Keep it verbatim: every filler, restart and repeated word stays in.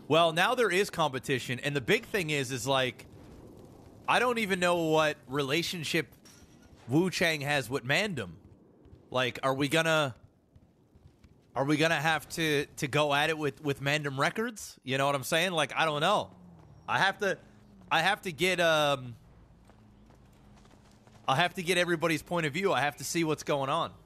Well, now there is competition, and the big thing is, is like, I don't even know what relationship Wu Chang has with Mandem. Like, are we gonna, are we gonna have to to go at it with with Mandem Records? You know what I'm saying? Like, I don't know. I have to, I have to get um, I have to get everybody's point of view. I have to see what's going on.